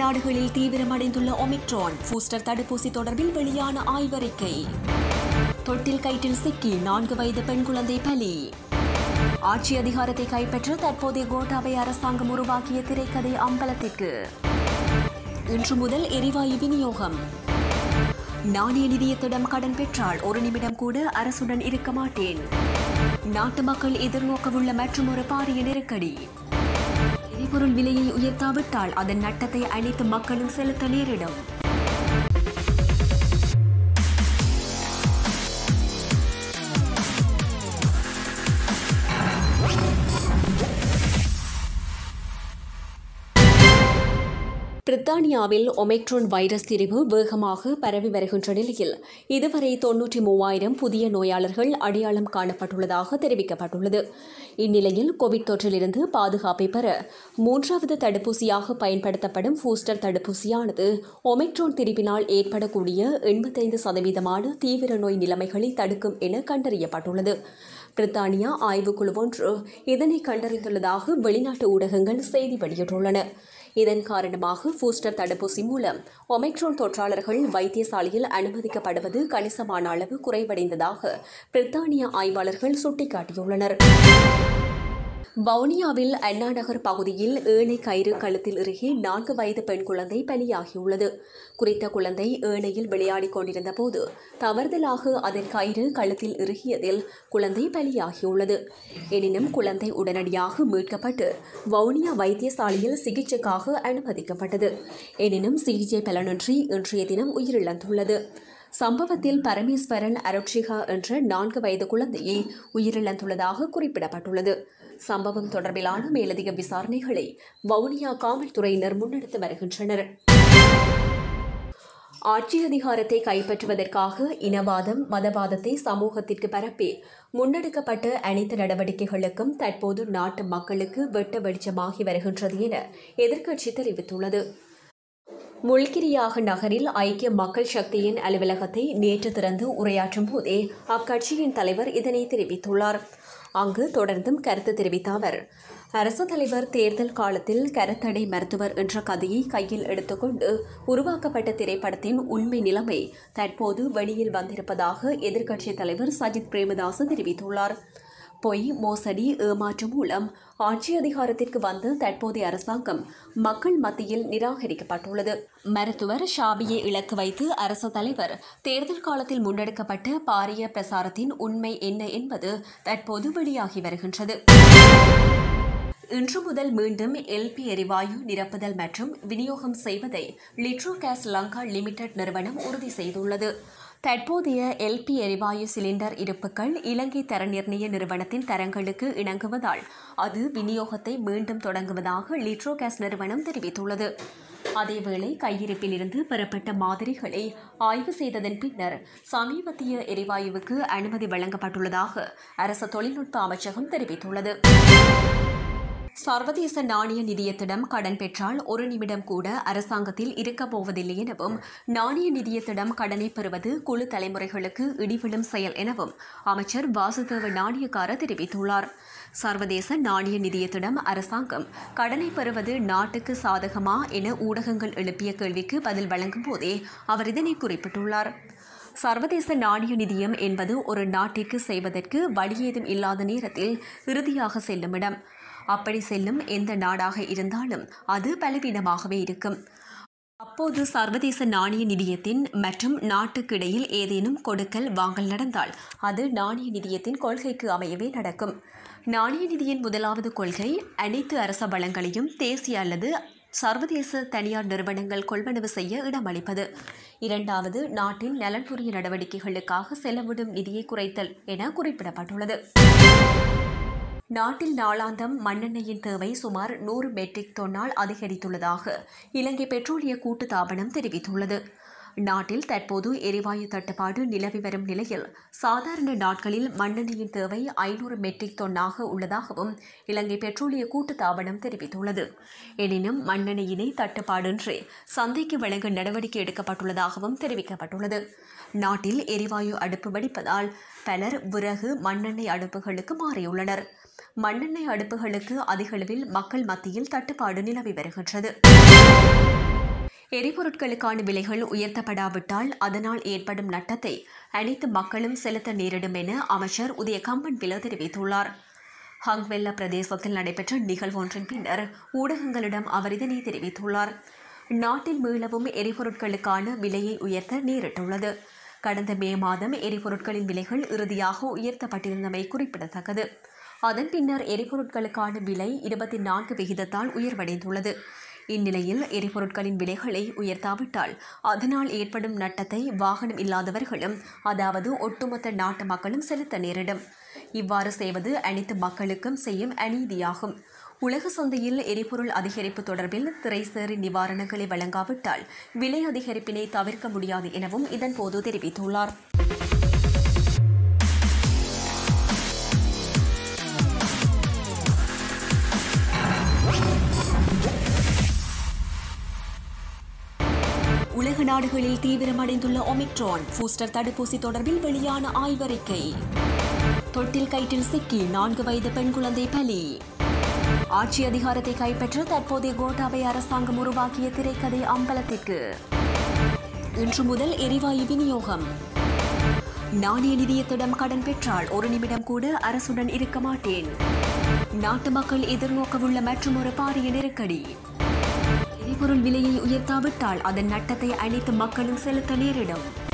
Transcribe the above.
நாடுகளில் தீவிரமடைந்துள்ள omicron booster தடுப்பூசி தொடர்பில் வெளியான ஆய்வறிக்கை. தொட்டில் கயிற்றில் சிக்கி 4 வயது பெண் குழந்தை பலி. ஆட்சி அதிகாரத்தை கைப்பற்ற தற்போதைய கோட்டாபய அரசாங்கம் உருவாக்கிய திரைக்கதை அம்பலத்திற்கு. இன்று முதல் எரிவாயு விநியோகம். நாணய நிதியத்திடம் கடன் பெற்றால் ஒரு நிமிடம் கூட அரசுடன் இருக்க மாட்டேன். நாட்டு மக்கள் எதிர்நோக்கவுள்ள மற்றொரு பாரிய நெருக்கடி. எரிபொருள் விலையை உயர்த்தாவிட்டால் அதன் நட்டத்தை அனைத்து மக்களும் செலுத்த நேரிடும். பிரித்தானியாவில் ஒமிக்ரான் வைரஸ் திரிவு வேகமாக பரவி வருகின்ற நிலையில் இதுவரை 93,000 புதிய நோயாளர்கள் அடையாளம் காணப்பட்டுள்ளதாக தெரிவிக்கப்பட்டுள்ளது. இந்நிலையில் கோவிட் தொற்றிலிருந்து பாதுகாப்பை பெற 3வது தடுப்பூசியாக பயன்படுத்தப்படும் பூஸ்டர் தடுப்பூசியானது ஒமிக்ரான் திரிவினால் ஏற்படக்கூடிய 85% தீவிர நோய் நிலைமைகளை தடுக்கும் என கண்டறியப்பட்டுள்ளது. பிரித்தானியா ஆய்வுக்குழு ஒன்று இதனை கண்டறிந்துள்ளதாக வெளிநாட்டு ஊடகங்கள் செய்தி வெளியிட்டுள்ளன. இதன் காரணமாக பூஸ்டர் தடுப்பூசி மூலம் ஒமிக்ரான் தொற்றாளர்கள் வைத்தியசாலையில் அனுமதிக்கப்படுவது கணிசமான அளவு குறைவடைந்ததாக பிரித்தானிய ஆய்வாளர்கள் சுட்டிக்காட்டியுள்ளனர். வவுனியாவில் அண்ணா நகர் பகுதியில் ஏணை கயிறு கழுத்தில் இறுகி 4 வயது பெண் குழந்தை பலியாகியுள்ளது. குறித்த குழந்தை ஏணையில் விளையாடிக் கொண்டிருந்த போது தவறுதலாக அதன் கயிறு கழுத்தில் இறுகியதில் குழந்தை பலியாகியுள்ளது. எனினும் குழந்தை உடனடியாக மீட்கப்பட்டு வவுனியா வைத்தியசாலையில் சிகிச்சைக்காக அனுமதிக்கப்பட்டது. எனினும் சிகிச்சை பலனின்றி இன்றைய தினம் உயிரிழந்துள்ளது. சம்பவத்தில் பரமேஸ்வரன் அருட்சிகா என்ற 4 வயது குழந்தையை உயிரிழந்துள்ளதாக குறிப்பிடப்பட்டுள்ளது. சம்பவம் தொடர்பிலான மேலதிக விசாரணைகளை வவுனியா காவல்துறையினர் முன்னெடுத்து வருகின்றனர். ஆட்சி அதிகாரத்தை கைப்பற்றுவதற்காக இனவாதம் மதவாதத்தை சமூகத்திற்கு பரப்பி முன்னெடுக்கப்பட்ட அனைத்து நடவடிக்கைகளுக்கும் தற்போது நாட்டு மக்களுக்கு வெட்ட வெளிச்சமாகி வருகின்றது என எதிர்க்கட்சி தெரிவித்துள்ளது. முல்கிரியாக நகரில் ஐக்கிய மக்கள் சக்தியின் அலுவலகத்தை நேற்று திறந்து உரையாற்றும் போதே அக்கட்சியின் தலைவர் இதனை தெரிவித்துள்ளார். அங்கு தொடர்ந்தும் கருத்து தெரிவித்த அவர், அரசு தலைவர் தேர்தல் காலத்தில் கரத்தடை மருத்துவர் என்ற கதையை கையில் எடுத்துக்கொண்டு உருவாக்கப்பட்ட திரைப்படத்தின் உண்மை நிலைமை தற்போது வெளியில் வந்திருப்பதாக எதிர்க்கட்சித் தலைவர் சஜித் பிரேமதாச தெரிவித்துள்ளார். பொய், மோசடி, ஏமாற்றம் மூலம் ஆட்சி அதிகாரத்திற்கு வந்த தற்போதைய அரசாங்கம் மக்கள் மத்தியில் நிராகரிக்கப்பட்டுள்ளது. மருத்துவர் ஷாபியை இலக்கு வைத்து அரசு தலைவர் தேர்தல் காலத்தில் முன்னெடுக்கப்பட்ட பாரிய பிரசாரத்தின் உண்மை என்ன என்பது தற்போது வெளியாகி வருகின்றது. இன்று முதல் மீண்டும் எல்பி எரிவாயு நிரப்புதல் மற்றும் விநியோகம் செய்வதை லிட்ரோ கேஸ் லங்கா லிமிடெட் நிறுவனம் உறுதி செய்துள்ளது. தற்போதைய எல்பி எரிவாயு சிலிண்டர் இருப்புகள் இலங்கை தர நிர்ணய நிறுவனத்தின் தரங்களுக்கு இணங்குவதால் அது விநியோகத்தை மீண்டும் தொடங்குவதாக லிட்ரோ கேஸ் நிறுவனம் தெரிவித்துள்ளது. அதேவேளை கையிருப்பில் இருந்து பெறப்பட்ட மாதிரிகளை ஆய்வு செய்ததன் பின்னர் சமீபத்திய எரிவாயுவுக்கு அனுமதி வழங்கப்பட்டுள்ளதாக அரசு தொழில்நுட்ப அமைச்சகம் தெரிவித்துள்ளது. சர்வதேச நாணய நிதியத்திடம் கடன் பெற்றால் ஒரு நிமிடம் கூட அரசாங்கத்தில் இருக்கப் போவதில்லை எனவும் நாணய நிதியத்திடம் கடனை பெறுவது குழு தலைமுறைகளுக்கு இடிவிழும் செயல் எனவும் அமைச்சர் வாசுதேவ நாணயக்கார தெரிவித்துள்ளார். சர்வதேச நாணய நிதியத்திடம் அரசாங்கம் கடனை பெறுவது நாட்டுக்கு சாதகமா என ஊடகங்கள் எழுப்பிய கேள்விக்கு பதில் வழங்கும் போதே அவர் இதனை குறிப்பிட்டுள்ளார். சர்வதேச நாணய நிதியம் என்பது ஒரு நாட்டிற்கு செய்வதற்கு வழியேதும் இல்லாத நேரத்தில் இறுதியாக செல்லும் இடம். அப்படி செல்லும் எந்த நாடாக இருந்தாலும் அது பலவீனமாகவே இருக்கும். அப்போது சர்வதேச நாணய நிதியத்தின் மற்றும் நாட்டுக்கு இடையில் ஏதேனும் கொடுக்கல் வாங்கல் நடந்தால் அது நாணய நிதியத்தின் கொள்கைக்கு அமையவே நடக்கும். நாணய நிதியின் முதலாவது கொள்கை அனைத்து அரச வளங்களையும் தேசிய அல்லது சர்வதேச தனியார் நிறுவனங்கள் கொள்வனவு செய்ய இடமளிப்பது. இரண்டாவது, நாட்டின் நலன்புரிய நடவடிக்கைகளுக்காக செலவிடும் நிதியை குறைத்தல் என குறிப்பிடப்பட்டுள்ளது. நாட்டில் நாளாந்தம் மண்ணெண்ணெயின் தேவை சுமார் 100 மெட்ரிக் டன்னால் அதிகரித்துள்ளதாக இலங்கை பெட்ரோலிய கூட்டுத்தாபனம் தெரிவித்துள்ளது. நாட்டில் தற்போது எரிவாயு தட்டுப்பாடு நிலவி வரும் நிலையில் சாதாரண நாட்களில் மண்ணெண்ணெயின் தேவை 500 மெட்ரிக் டன்னாக உள்ளதாகவும் இலங்கை பெட்ரோலிய கூட்டுத்தாபனம் தெரிவித்துள்ளது. எனினும் மண்ணெண்ணெயினை தட்டுப்பாடின்றி சந்தைக்கு வழங்க நடவடிக்கை எடுக்கப்பட்டுள்ளதாகவும் தெரிவிக்கப்பட்டுள்ளது. நாட்டில் எரிவாயு அடுப்பு வெடிப்பதால் பலர் விறகு, மண்ணெண்ணெய் அடுப்புகளுக்கு மாறியுள்ளனர். மண்ணெண்ணெய் அடுப்புகளுக்கு அதிகளவில் மக்கள் மத்தியில் தட்டுப்பாடு நிலவி வருகின்றது. எரிபொருட்களுக்கான விலைகள் உயர்த்தப்படாவிட்டால் அதனால் ஏற்படும் நட்டத்தை அனைத்து மக்களும் செலுத்த நேரிடும் என அமைச்சர் உதய கம்பன்பில தெரிவித்துள்ளார். ஹங்வெல்ல பிரதேசத்தில் நடைபெற்ற நிகழ்வொன்றின் பின்னர் ஊடகங்களிடம் அவர் இதனை தெரிவித்துள்ளார். நாட்டில் மீளவும் எரிபொருட்களுக்கான விலையை உயர்த்த நேரிட்டுள்ளது. கடந்த மே மாதம் எரிபொருட்களின் விலைகள் இறுதியாக உயர்த்தப்பட்டிருந்தமை குறிப்பிடத்தக்கது. அதன் பின்னர் எரிபொருட்களுக்கான விலை 24% உயர்வடைந்துள்ளது. இந்நிலையில் எரிபொருட்களின் விலைகளை உயர்த்தாவிட்டால் அதனால் ஏற்படும் நட்டத்தை வாகனம் இல்லாதவர்களும், அதாவது ஒட்டுமொத்த நாட்டு மக்களும் செலுத்த நேரிடும். இவ்வாறு செய்வது அனைத்து மக்களுக்கும் செய்யும் அநீதியாகும். உலக சந்தையில் எரிபொருள் அதிகரிப்பு தொடர்பில் திரைசேரி நிவாரணங்களை வழங்காவிட்டால் விலை அதிகரிப்பினை தவிர்க்க முடியாது எனவும் இதன்போது தெரிவித்துள்ளார். உலக நாடுகளில் தீவிரமடைந்துள்ள ஒமிக்ரான் பூஸ்டர் தடுப்பூசி தொடர்பில் வெளியான ஆய்வறிக்கை. தொட்டில் கயிற்றில் சிக்கி 4 வயது பெண் குழந்தை பலி. ஆட்சி அதிகாரத்தை கைப்பற்ற தற்போதைய கோட்டாபய அரசாங்கம் உருவாக்கிய திரைக்கதை அம்பலத்திற்கு. இன்று முதல் எரிவாயு விநியோகம். நாணய நிதியத்திடம் கடன் பெற்றால் 1 நிமிடம் கூட அரசுடன் இருக்க மாட்டேன். நாட்டு மக்கள் எதிர்நோக்கவுள்ள மற்றுமொரு பாரிய நெருக்கடி. எரிபொருள் விலையை உயர்த்தாவிட்டால் அதன் நட்டத்தை அனைத்து மக்களும் செலுத்த நேரிடும்.